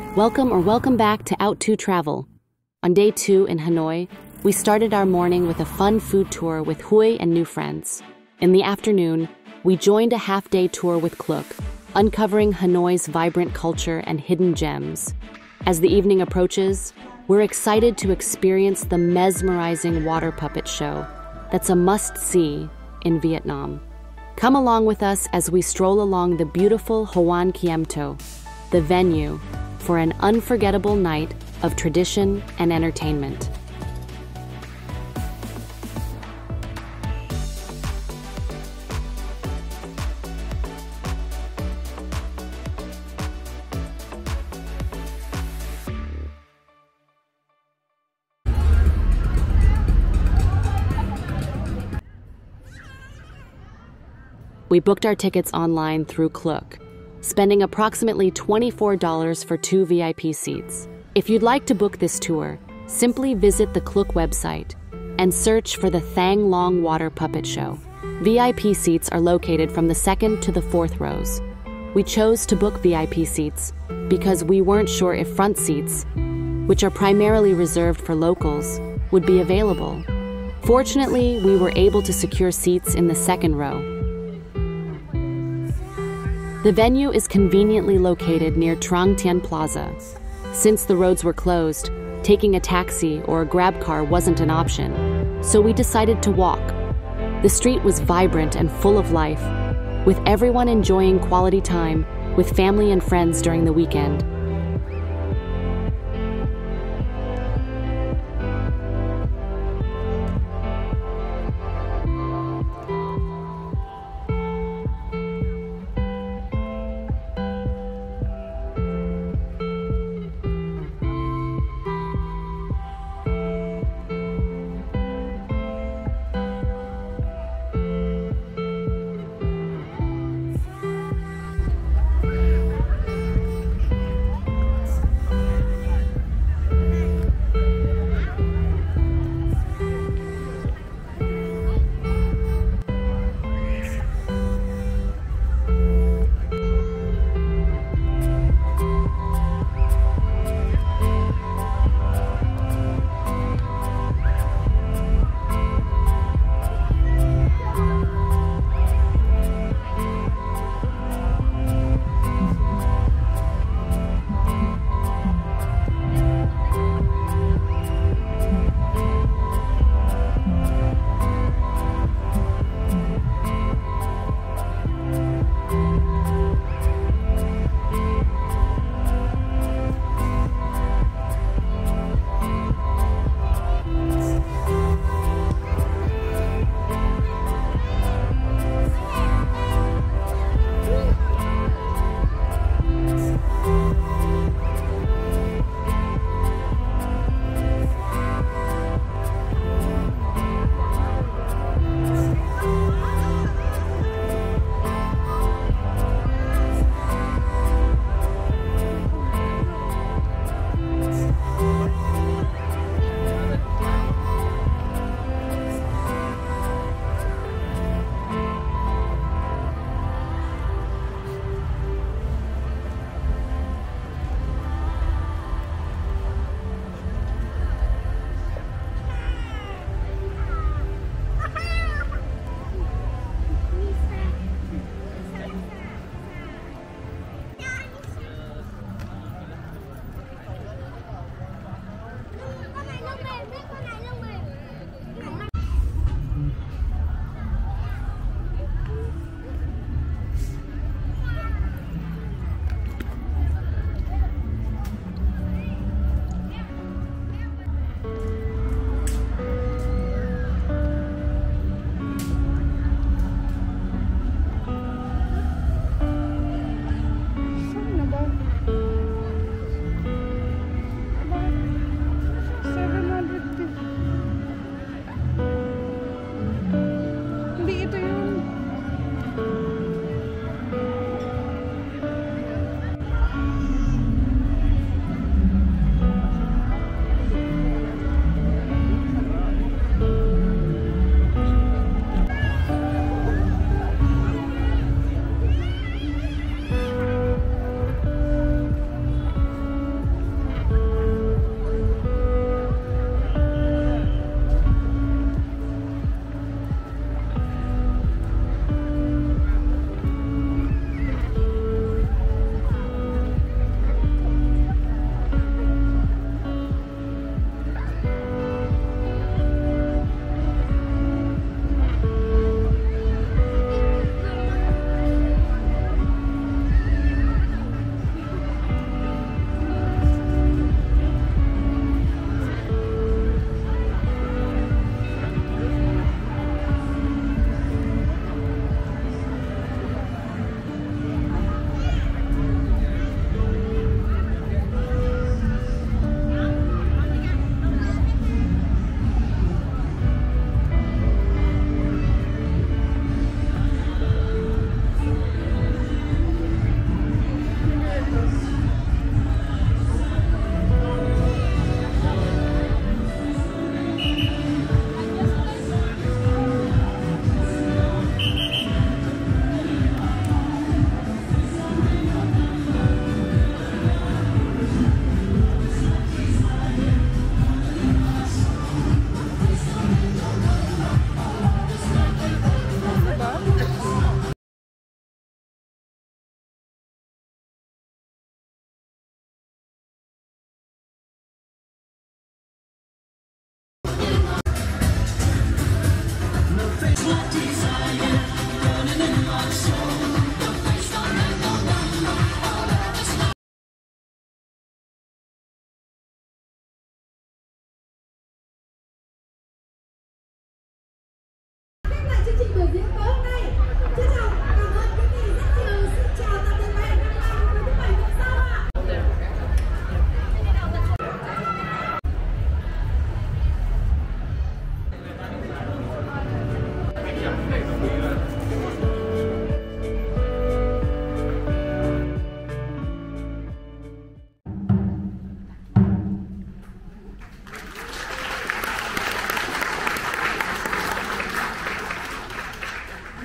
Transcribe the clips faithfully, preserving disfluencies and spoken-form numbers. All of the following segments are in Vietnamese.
Welcome or welcome back to Out to Travel. On day two in Hanoi, we started our morning with a fun food tour with Hui and new friends. In the afternoon, we joined a half-day tour with Klook, uncovering Hanoi's vibrant culture and hidden gems. As the evening approaches, we're excited to experience the mesmerizing water puppet show that's a must-see in Vietnam. Come along with us as we stroll along the beautiful Hoan Kiem To, the venue for an unforgettable night of tradition and entertainment. We booked our tickets online through Klook, spending approximately twenty-four dollars for two V I P seats. If you'd like to book this tour, simply visit the Klook website and search for the Thang Long Water Puppet Show. V I P seats are located from the second to the fourth rows. We chose to book V I P seats because we weren't sure if front seats, which are primarily reserved for locals, would be available. Fortunately, we were able to secure seats in the second row. The venue is conveniently located near Trang Tien Plaza. Since the roads were closed, taking a taxi or a grab car wasn't an option, so we decided to walk. The street was vibrant and full of life, with everyone enjoying quality time with family and friends during the weekend.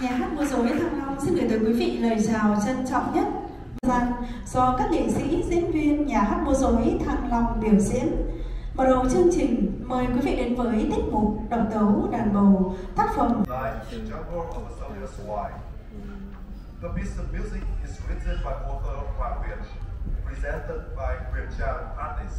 Nhà hát múa rối Thăng Long xin gửi tới quý vị lời chào trân trọng nhất do các nghệ sĩ, diễn viên nhà hát múa rối Thăng Long biểu diễn. Mở đầu chương trình, mời quý vị đến với tiết mục độc tấu đàn bầu tác phẩm The piece of music is written by author Viet, presented by Trang artist.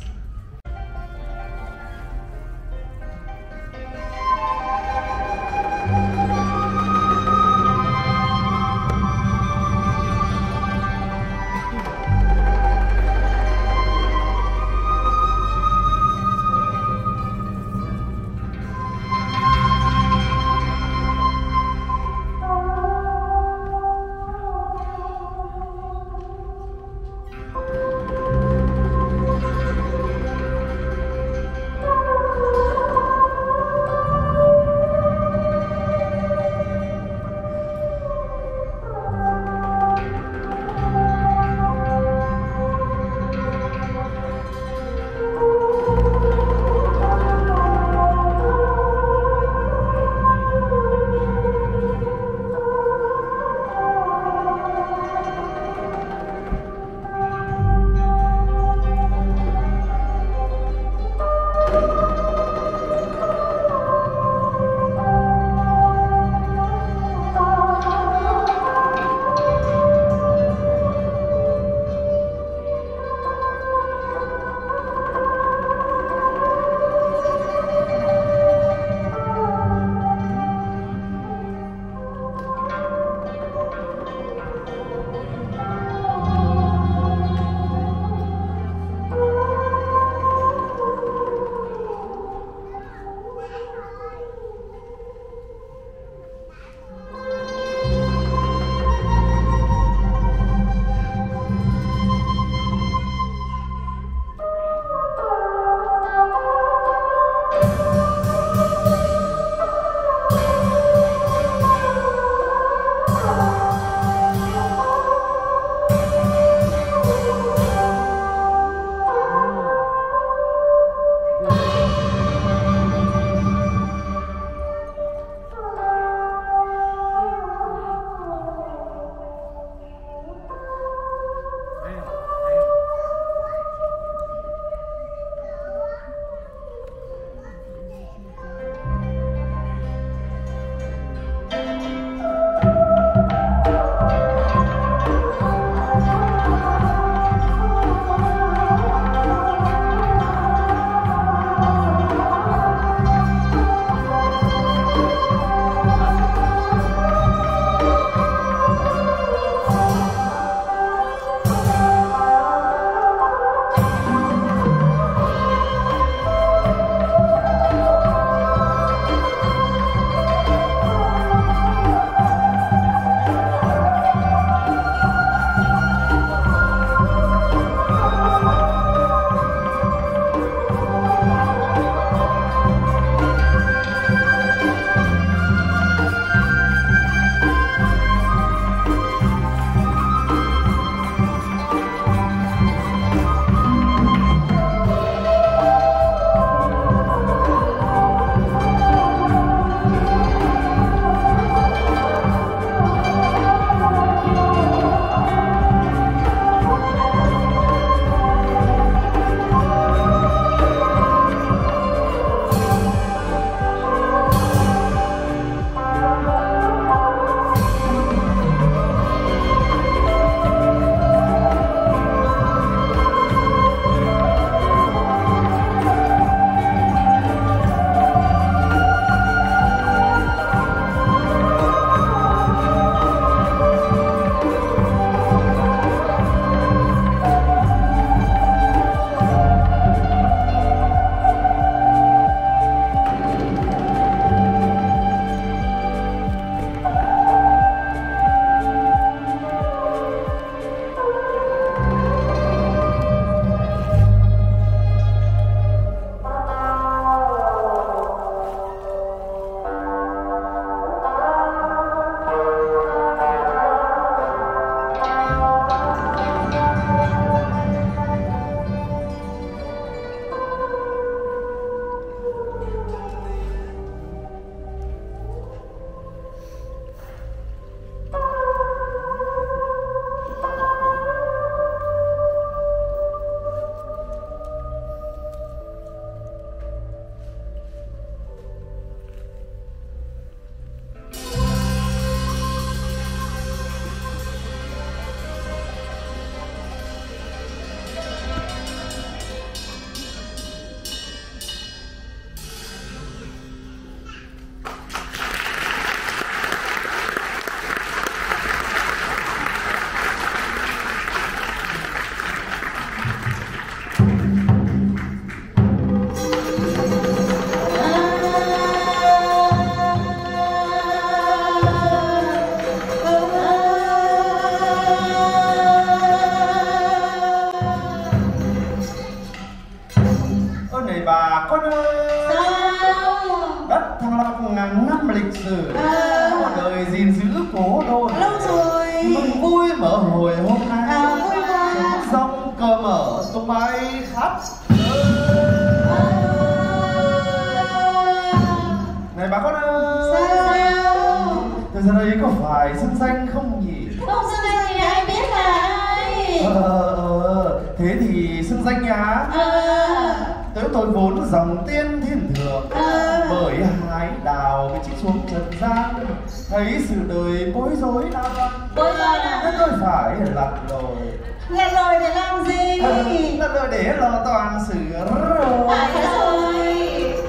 Ra đây có phải xưng danh không nhỉ? Không xưng danh thì ai biết là ai? Ờ, ờ, thế thì xưng danh nhá. Ờ. Tớ tôi vốn dòng tiên thiên thượng, Ờ. bởi hái đào bị trích xuống trần gian, thấy sự đời bối rối đa văn. Bối rối à? Thế tôi phải lặn lội. Lặn lội để làm gì? Ờ, lặn lội để lo toàn sự rồi. Phải rồi.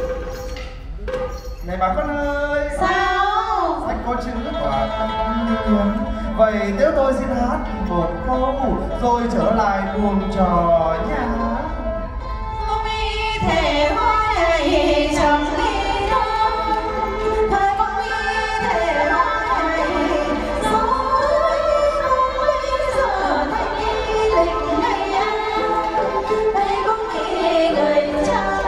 Này bà con ơi. Sao? Sách có chữ quả Tien. Vậy nếu tôi xin hát một câu rồi trở lại buồng trò nha. Không ý thể hoa này chẳng đi đâu. Thời không ý thể hoa này gió ơi không bây giờ thành ý lịch ngày an. Đây không ý người cha.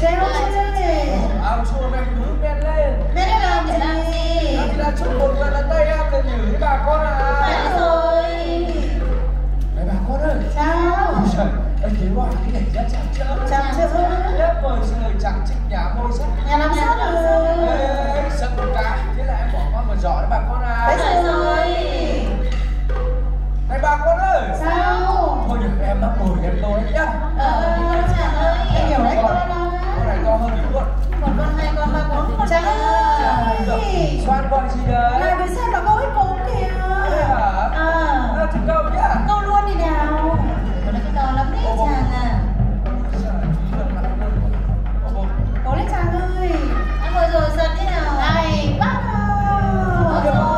Sao thế? Áo chua men cứ men lên. Men lên làm gì? Nó chỉ là chúc một lần là tay em thì nhử với bà con à. Phải rồi. Này bà con ơi. Sao? Ôi trời, anh thấy hoa cái này rất chạm chỡ. Chạm chỡ. Lớp bồi trời chẳng trích nhà môi sắc. Nhà làm sao được? Ê, sợ một cái. Thế là em bỏ qua một giỏ đấy bà con à. Phải rồi. Này bà con ơi. Sao? Thôi nhỉ, em đã ngồi em tôi nhá. Ờ, Trang ơi. Em hiểu đấy con đó. Con này to hơn nhiều luôn. Một con, hai con, ba con. Trang ơi. Xoan gọi gì đấy? Này với xem nó câu hết vốn kìa. Thế hả? À. À, thử câu nhá. Câu luôn đi nào. Con này cái to lắm đấy Trang à. Cố lên Trang ơi. Anh ngồi rồi giật thế nào? Này, bắt đầu. Rồi.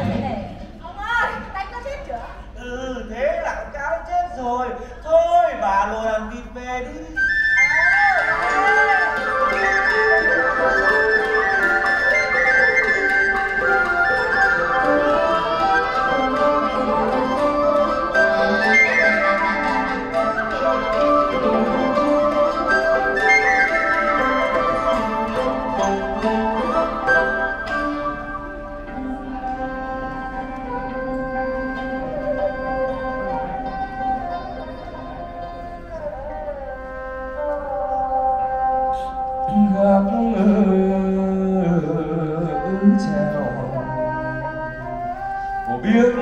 Ừ, thế là con cá nó chết rồi. Thôi bà trèo của biết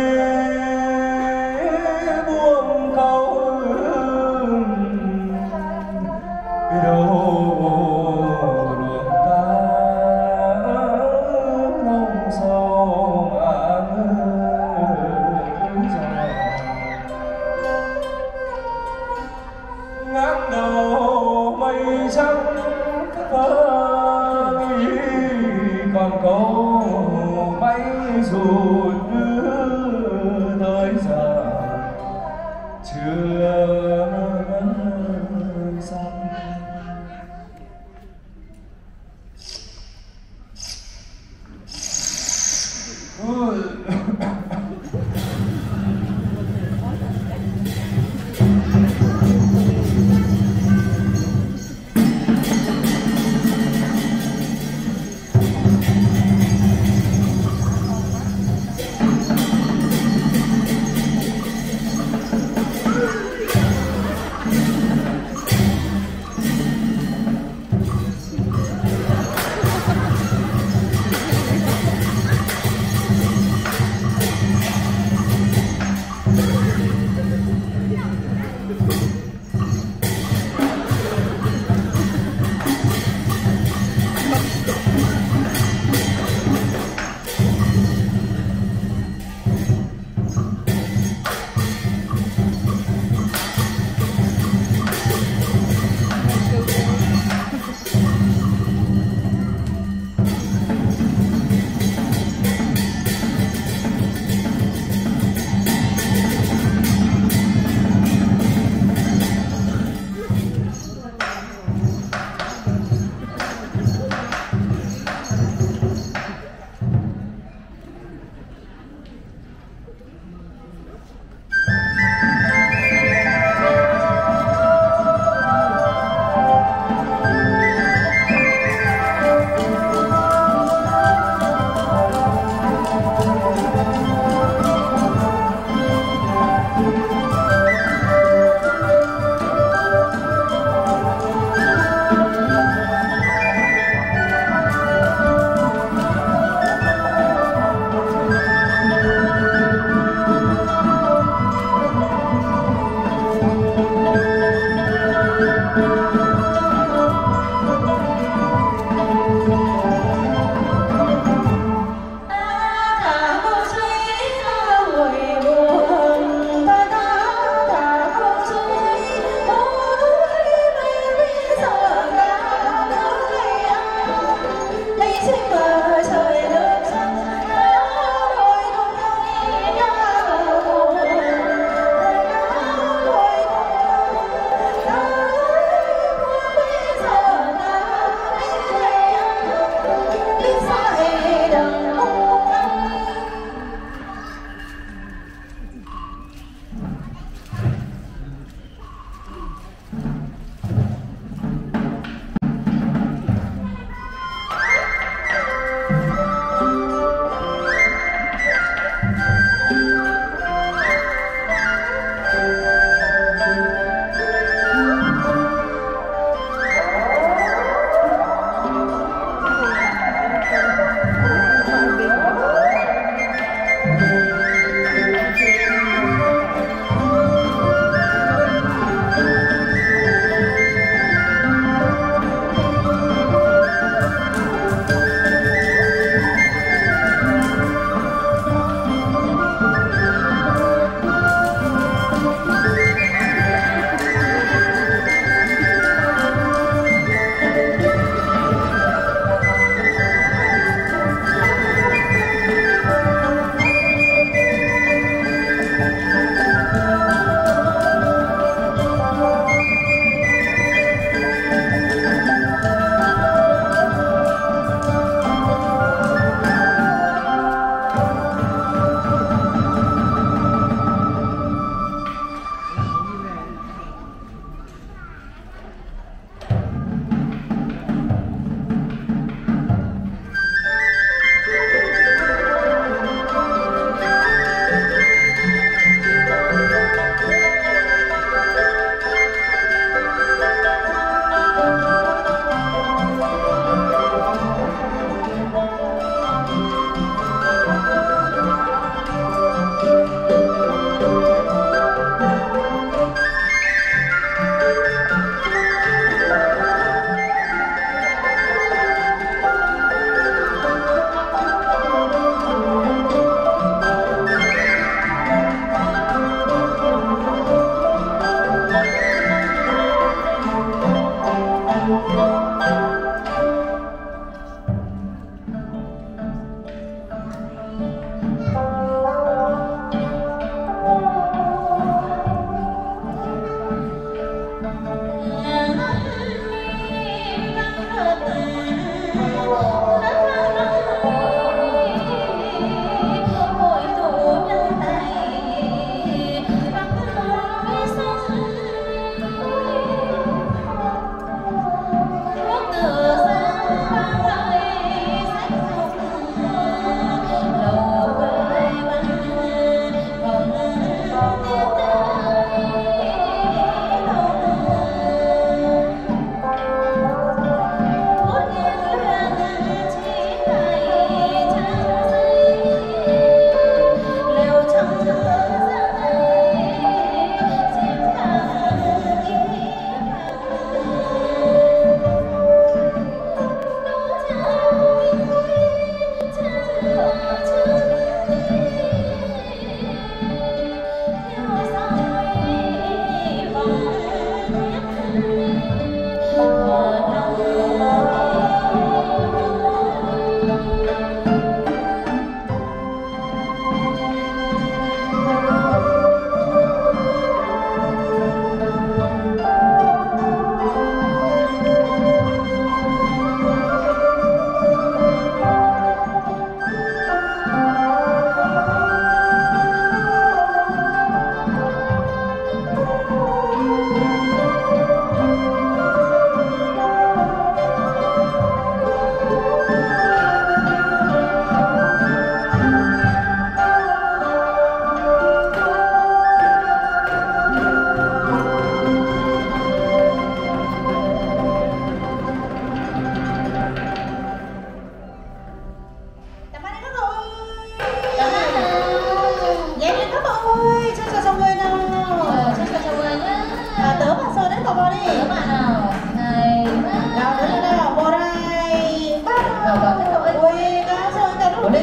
buông câu biết đâu luồng ta nông sâu áng dài ngang đầu mây trắng thơ còn câu máy dù tới giờ chưa xong.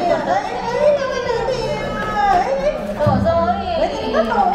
kìa. Đấy, đấy, nó cái đường kìa. Đấy. Đổ rồi. Đấy thì nó đổ.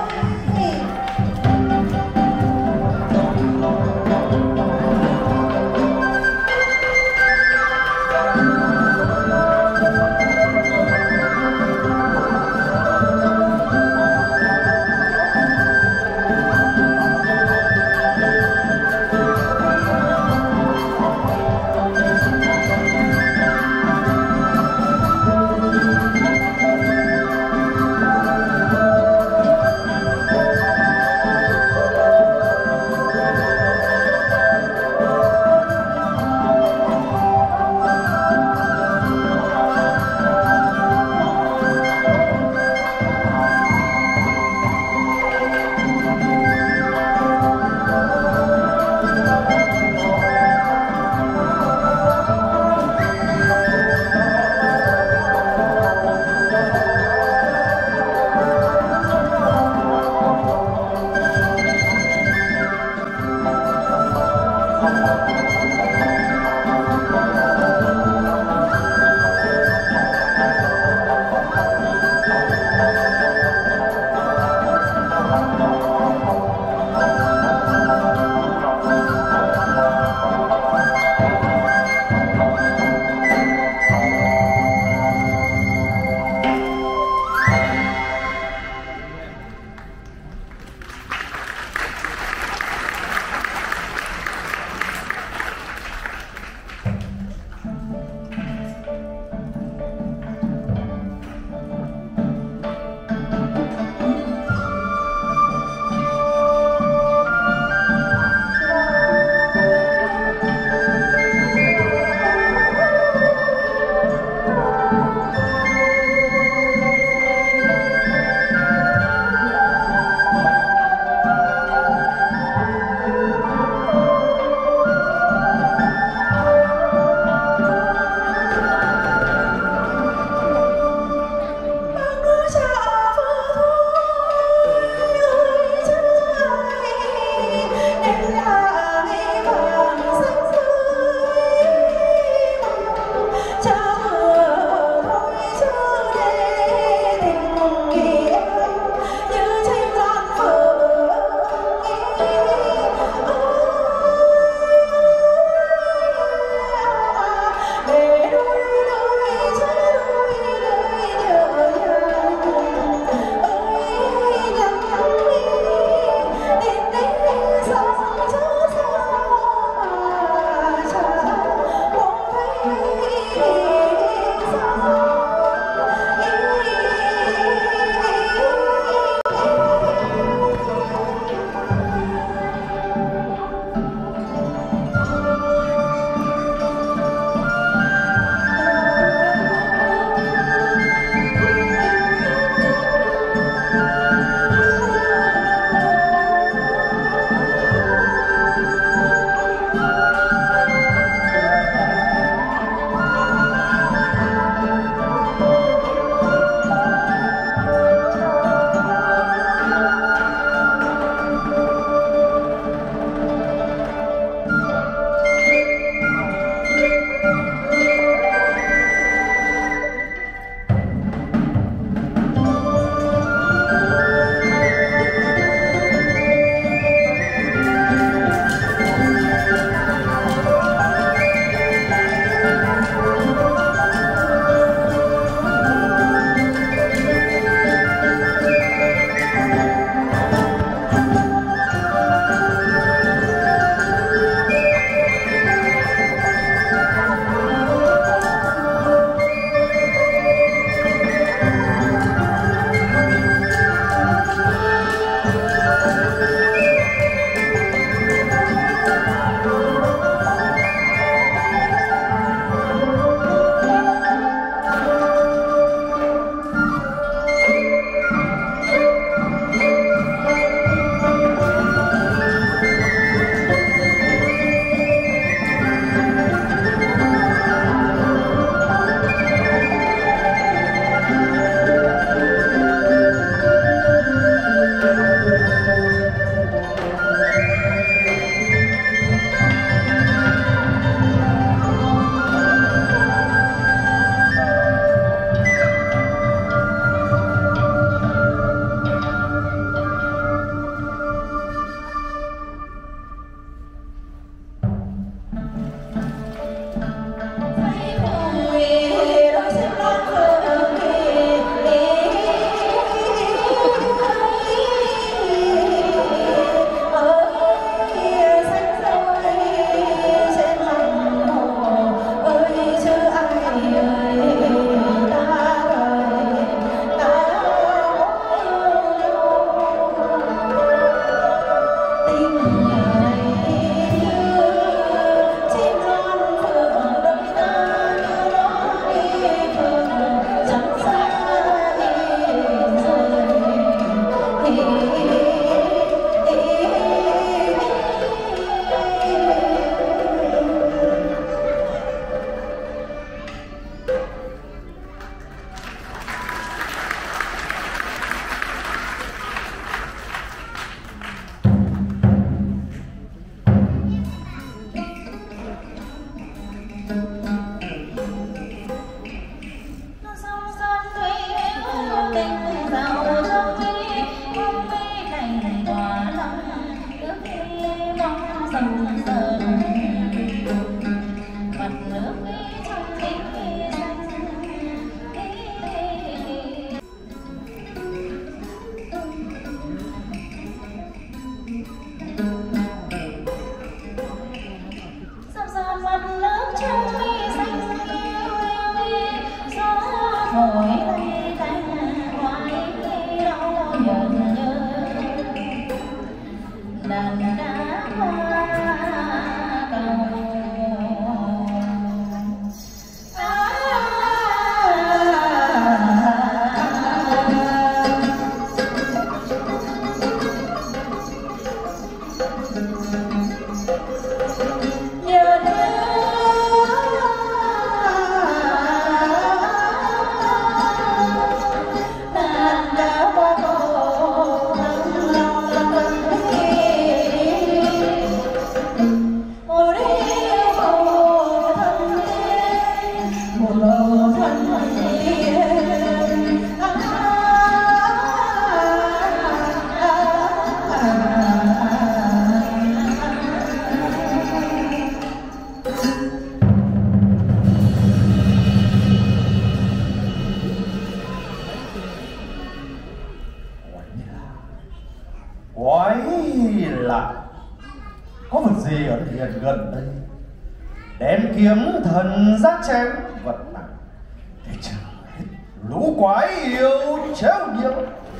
Quái lạ, có vật gì ở thiền gần đây? Đem kiếm thần giác chém vật nặng để chờ hết lũ quái yêu chéo nhiều.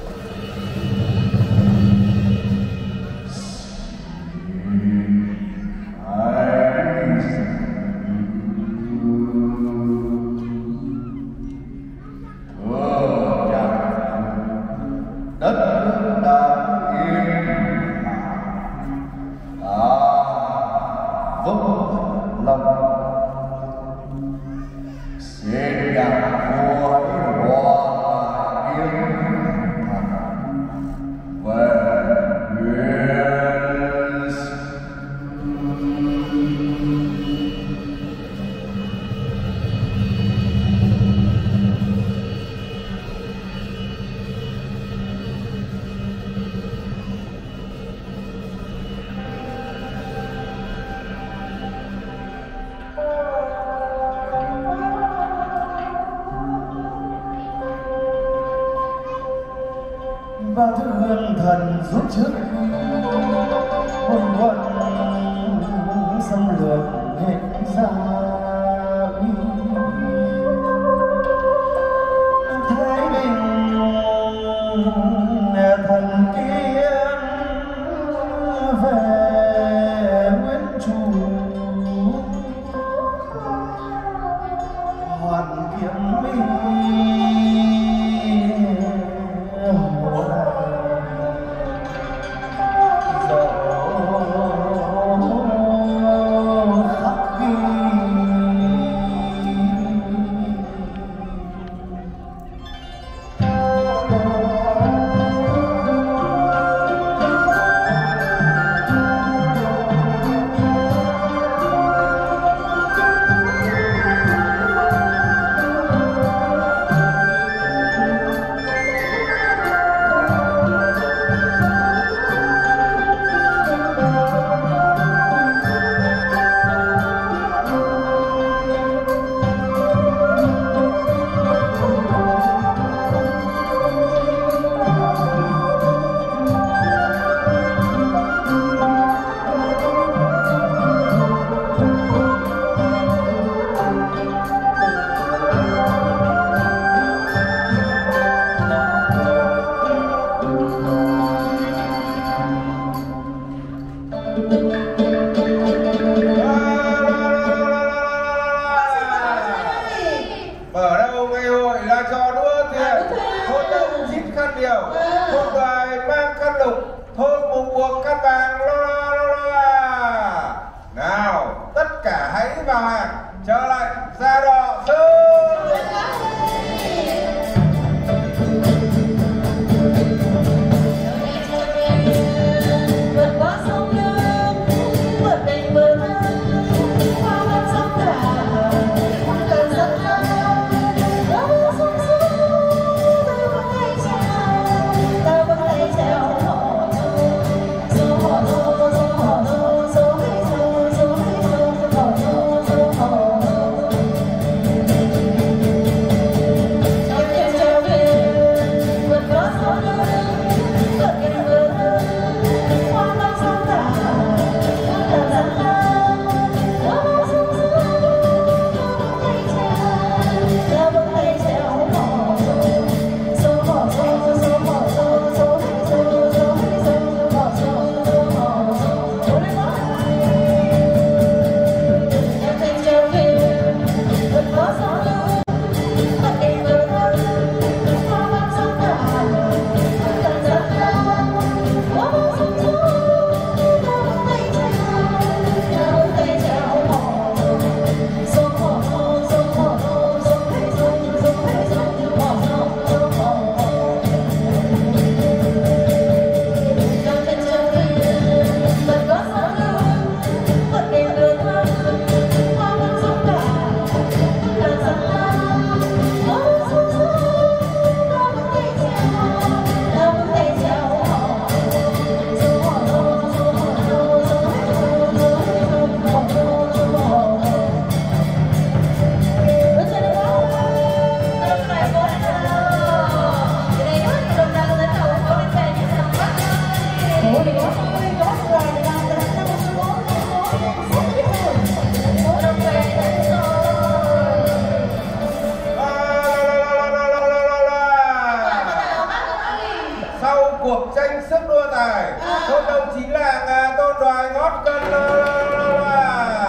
Ba thứ hương thần giúp trước hồn quân xâm lược hết ra thái bình thần kiếm về nguyên chủ hoàn kiếm mi cuộc tranh sức đua tài. Một đầu chính là ngà tôn đoài ngót cân lô lô lô à.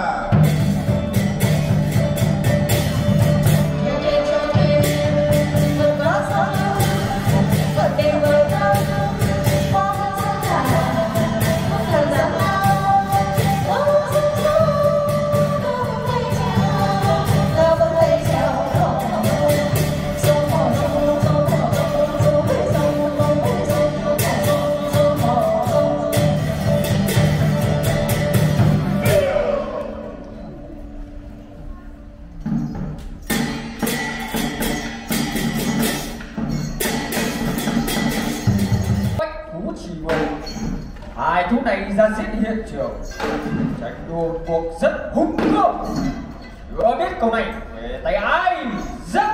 Hai thú này ra diễn hiện trường, tranh đua cuộc rất hung cương. Chưa biết câu này về tay ai rất.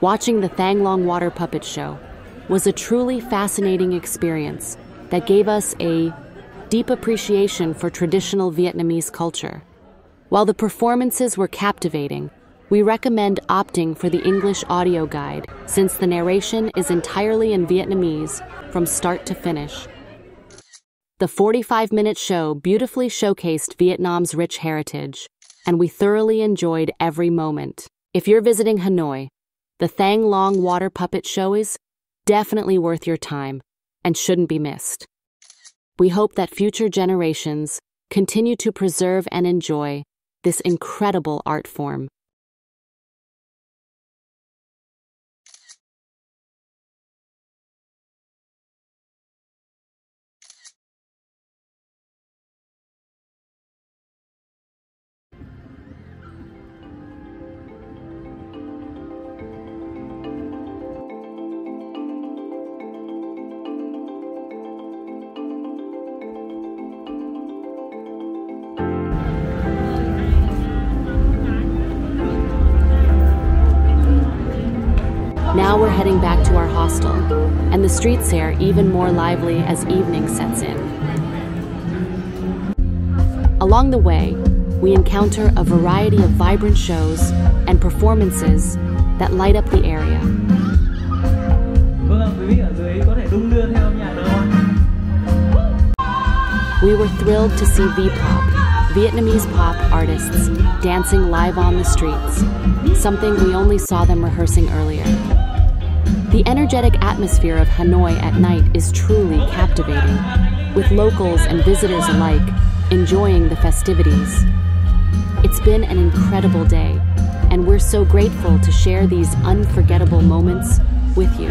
Watching the Thang water puppet show was a truly fascinating experience that gave us a deep appreciation for traditional Vietnamese culture. While the performances were captivating, we recommend opting for the English audio guide since the narration is entirely in Vietnamese from start to finish. The forty-five minute show beautifully showcased Vietnam's rich heritage, and we thoroughly enjoyed every moment. If you're visiting Hanoi, the Thang Long water puppet show is definitely worth your time and shouldn't be missed. We hope that future generations continue to preserve and enjoy this incredible art form. Now we're heading back to our hostel, and the streets here even more lively as evening sets in. Along the way, we encounter a variety of vibrant shows and performances that light up the area. We were thrilled to see V-pop, Vietnamese pop artists, dancing live on the streets, something we only saw them rehearsing earlier. The energetic atmosphere of Hanoi at night is truly captivating, with locals and visitors alike enjoying the festivities. It's been an incredible day, and we're so grateful to share these unforgettable moments with you.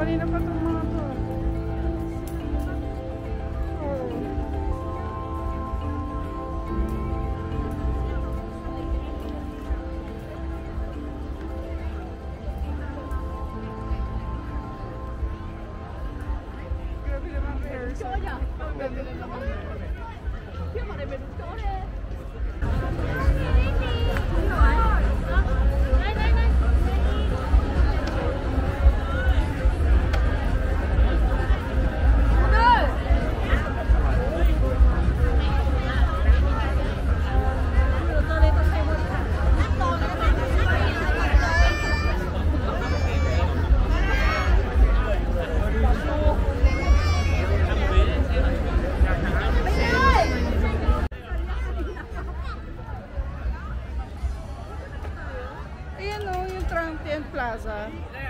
Kanina pa itong mga to. Grabe naman hair. Ang ganda na naman. Ayan o, yung Trang Tien Plaza.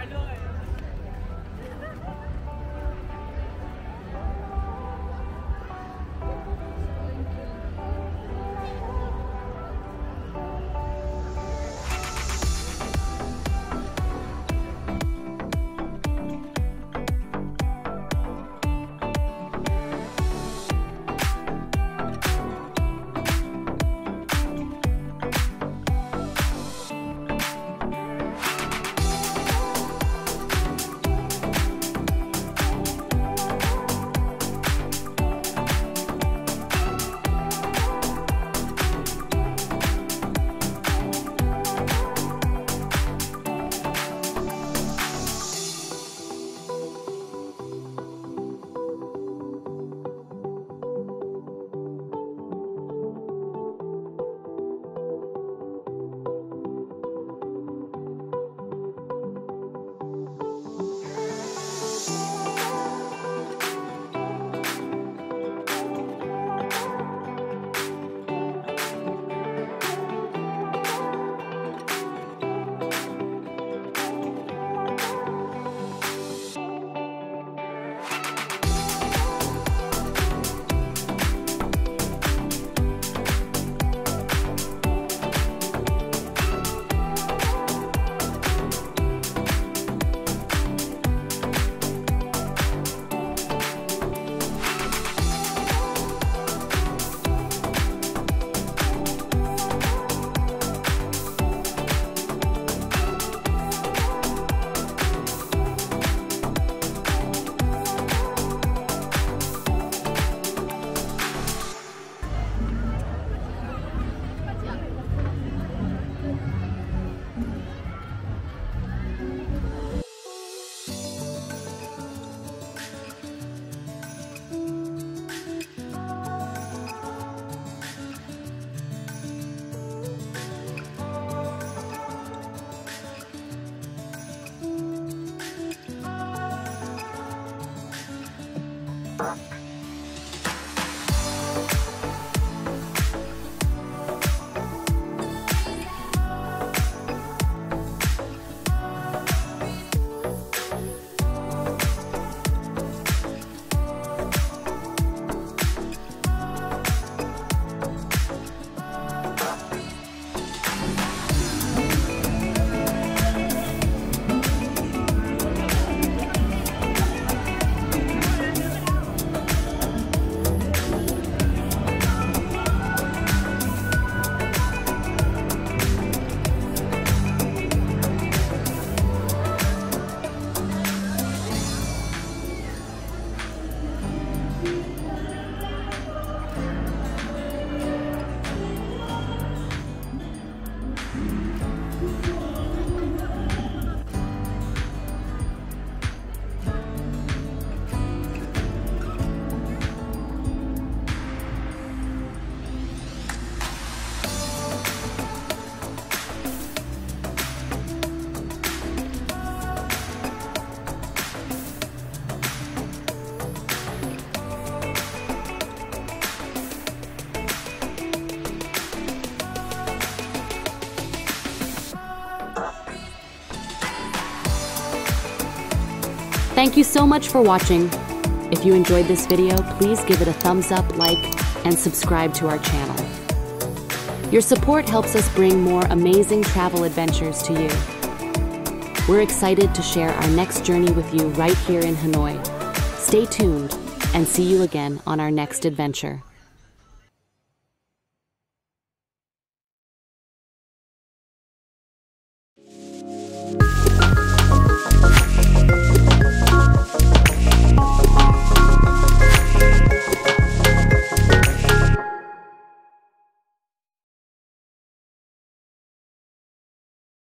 Thank you so much for watching. If you enjoyed this video, please give it a thumbs up, like, and subscribe to our channel. Your support helps us bring more amazing travel adventures to you. We're excited to share our next journey with you right here in Hanoi. Stay tuned and see you again on our next adventure.